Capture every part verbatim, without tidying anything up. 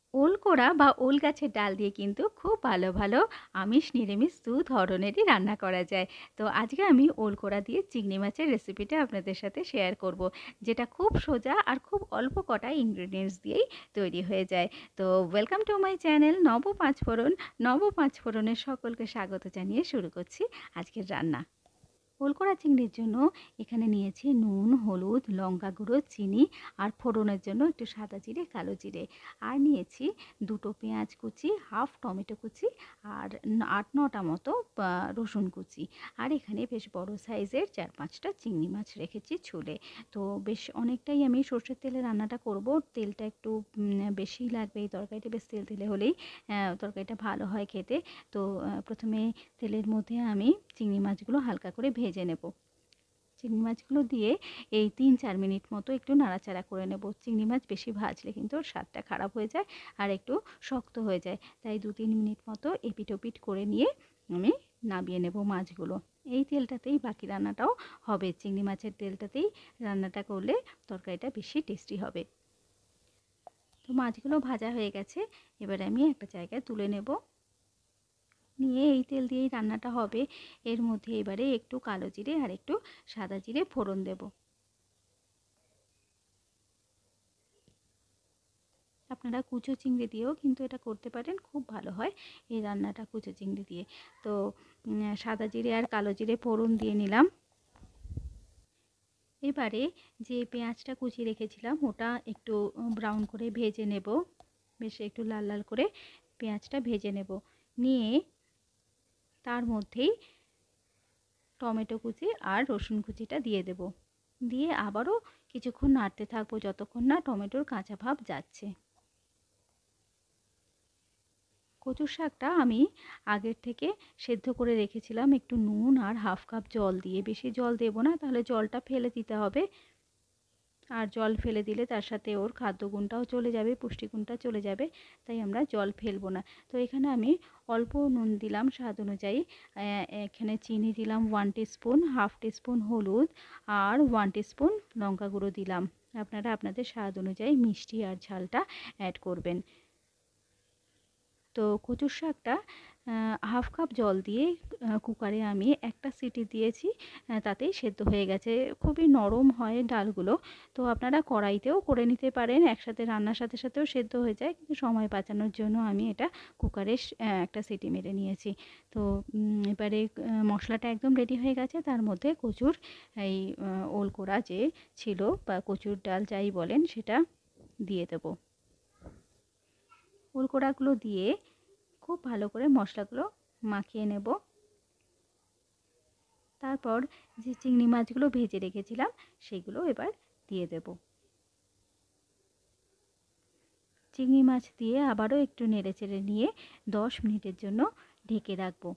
ওল কোড়া বা ওল গাছের ডাল দিয়ে কিন্তু খুব ভালো ভালো আমিষ নিরামিষ দু ধরনেরই রান্না করা যায়। তো আজকে আমি ওল কোড়া দিয়ে চিংড়ি মাছের রেসিপিটা আপনাদের সাথে শেয়ার করব, যেটা খুব সোজা আর খুব অল্প কটা ইনগ্রেডিয়েন্টস দিয়েই তৈরি হয়ে যায়। তো ওয়েলকাম টু মাই চ্যানেল নব পাঁচফোড়ন। নব পাঁচফোড়নের সকলকে স্বাগত জানিয়ে শুরু করছি আজকের রান্না। ওলকোড়া চিংড়ির জন্য এখানে নিয়েছি নুন, হলুদ, লঙ্কা গুঁড়ো, চিনি আর ফোড়নের জন্য একটু সাদা জিরে, কালো জিরে। আর নিয়েছি দুটো পেঁয়াজ কুচি, হাফ টমেটো কুচি আর আট নটা মতো রসুন কুচি। আর এখানে বেশ বড় সাইজের চার পাঁচটা চিংড়ি মাছ রেখেছি ছুলে। তো বেশ অনেকটাই আমি সর্ষের তেলে রান্নাটা করব। তেলটা একটু বেশি লাগবে, এই তরকারিটা বেশ তেল তেলে হলেই তরকারিটা ভালো হয় খেতে। তো প্রথমে তেলের মধ্যে আমি চিংড়ি মাছগুলো হালকা করে ভেজে নেব। চিংড়ি মাছগুলো দিয়ে এই তিন চার মিনিট মতো একটু নাড়াচাড়া করে নেব। চিংড়ি মাছ বেশি ভাজলে কিন্তু ওর স্বাদটা খারাপ হয়ে যায় আর একটু শক্ত হয়ে যায়, তাই দু তিন মিনিট মতো এপিট ওপিট করে নিয়ে আমি নামিয়ে নেব মাছগুলো। এই তেলটাতেই বাকি রান্নাটাও হবে, চিংড়ি মাছের তেলটাতেই রান্নাটা করলে তরকারিটা বেশি টেস্টি হবে। তো মাছগুলো ভাজা হয়ে গেছে, এবার আমি একটা জায়গায় তুলে নেব। নিয়ে এই তেল দিয়েই রান্নাটা হবে। এর মধ্যে এবারে একটু কালো জিরে আর একটু সাদা জিরে ফোড়ন দেব। আপনারা কুচো চিংড়ি দিয়েও কিন্তু এটা করতে পারেন, খুব ভালো হয় এই রান্নাটা কুচো চিংড়ি দিয়ে। তো সাদা জিরে আর কালো জিরে ফোড়ন দিয়ে নিলাম। এবারে যে পেঁয়াজটা কুচিয়ে রেখেছিলাম ওটা একটু ব্রাউন করে ভেজে নেব, বেশ একটু লাল লাল করে পেঁয়াজটা ভেজে নেব। নিয়ে তার মধ্যেই টমেটো কুচি আর রসুন কুচিটা দিয়ে দেব। দিয়ে আবারও কিছুক্ষণ নাড়তে থাকবো যতক্ষণ না টমেটোর কাঁচা ভাব যাচ্ছে। কচুর শাকটা আমি আগের থেকে সেদ্ধ করে রেখেছিলাম একটু নুন আর হাফ কাপ জল দিয়ে। বেশি জল দেব না, তাহলে জলটা ফেলে দিতে হবে। আর জল ফেলে দিলে তার সাথে ওর খাদ্যগুণটাও চলে যাবে, পুষ্টিগুণটা চলে যাবে, তাই আমরা জল ফেলবো না। তো এখানে আমি অল্প নুন দিলাম স্বাদ অনুযায়ী। এখানে চিনি দিলাম ওয়ান টিস্পুন, হাফ টিস্পুন হলুদ আর ওয়ান টিস্পুন লঙ্কা গুঁড়ো দিলাম। আপনারা আপনাদের স্বাদ অনুযায়ী মিষ্টি আর ঝালটা অ্যাড করবেন। তো কচুর শাকটা হাফ কাপ জল দিয়ে কুকারে আমি একটা সিটি দিয়েছি, তাতেই সেদ্ধ হয়ে গেছে। খুবই নরম হয় ডালগুলো, তো আপনারা কড়াইতেও করে নিতে পারেন, একসাথে রান্নার সাথে সাথেও সেদ্ধ হয়ে যায়, কিন্তু সময় বাঁচানোর জন্য আমি এটা কুকারে একটা সিটি মেরে নিয়েছি। তো এবারে মশলাটা একদম রেডি হয়ে গেছে, তার মধ্যে কচুর এই ওল কোড়া যে ছিল বা কচুর ডাল যাই বলেন সেটা দিয়ে দেবো। ওল কোড়াগুলো দিয়ে খুব ভালো করে মশলাগুলো মাখিয়ে নেব। তারপর যে চিংড়ি মাছগুলো ভেজে রেখেছিলাম সেগুলো এবার দিয়ে দেব। চিংড়ি মাছ দিয়ে আবারও একটু নেড়েচেড়ে নিয়ে দশ মিনিটের জন্য ঢেকে রাখবো।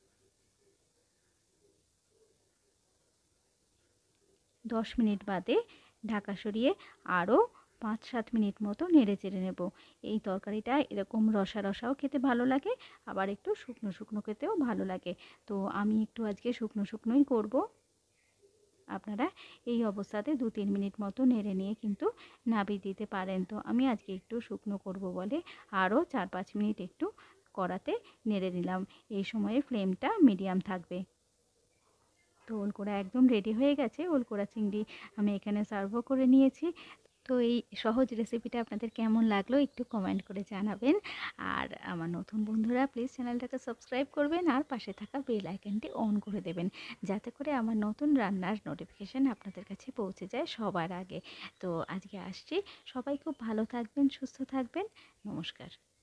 দশ মিনিট বাদে ঢাকা সরিয়ে আরও পাঁচ সাত মিনিট মতো নেড়ে চেড়ে নেব। এই তরকারিটা এরকম রসা রসাও খেতে ভালো লাগে, আবার একটু শুকনো শুকনো খেতেও ভালো লাগে। তো আমি একটু আজকে শুকনো শুকনোই করব। আপনারা এই অবস্থাতে দু তিন মিনিট মতো নেড়ে নিয়ে কিন্তু নামিয়ে দিতে পারেন। তো আমি আজকে একটু শুকনো করব বলে আরও চার পাঁচ মিনিট একটু কড়াতে নেড়ে নিলাম। এই সময়ে ফ্লেমটা মিডিয়াম থাকবে। তো ওলকোড়া একদম রেডি হয়ে গেছে। ওলকোড়া চিংড়ি আমি এখানে সার্ভও করে নিয়েছি। তো এই সহজ রেসিপিটা আপনাদের কেমন লাগলো একটু কমেন্ট করে জানাবেন। আর আমার নতুন বন্ধুরা প্লিজ চ্যানেলটাকে সাবস্ক্রাইব করবেন আর পাশে থাকা বেল আইকনটি অন করে দেবেন, যাতে করে আমার নতুন রান্নার নোটিফিকেশান আপনাদের কাছে পৌঁছে যায় সবার আগে। তো আজকে আসছি, সবাই খুব ভালো থাকবেন, সুস্থ থাকবেন। নমস্কার।